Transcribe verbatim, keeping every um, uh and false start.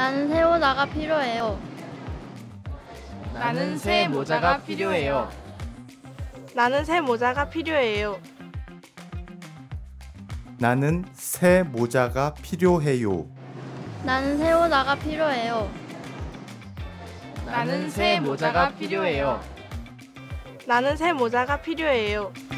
나는 새 모자가 필요해요. 나는 새 모자가 필요해요. 나는 새 모자가 필요해요. 나는 새 모자가 필요해요. 나는 새 모자가 필요해요. 나는 새 모자가 필요해요. 나는 새 모자가 필요해요.